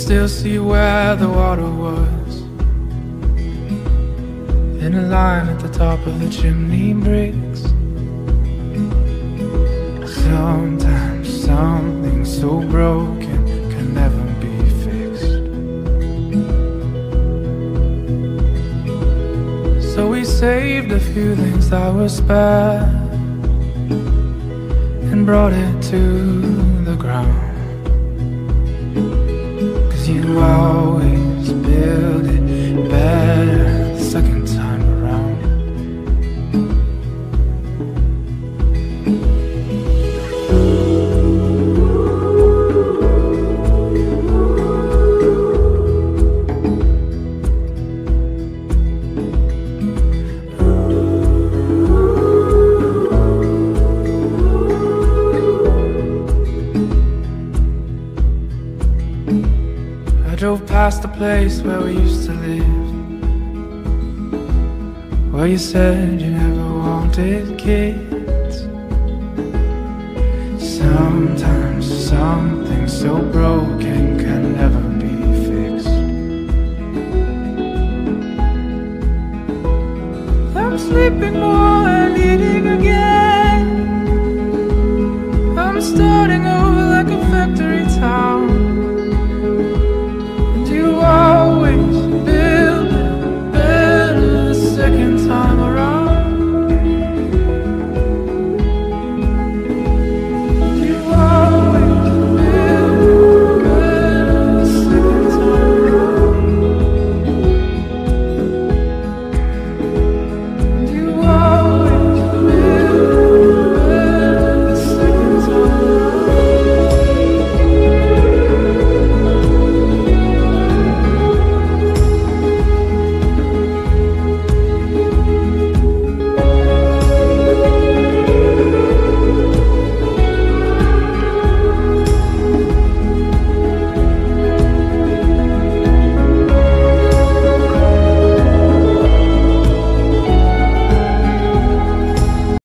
still see where the water was, in a line at the top of the chimney bricks. Sometimes something so broken can never be fixed. So we saved a few things that were spare and brought it to the ground. 'Cause you always build it better the second time around. I drove past the place where we used to live, where you said you never wanted kids. Sometimes something so broken can never be fixed. I'm sleeping more and eating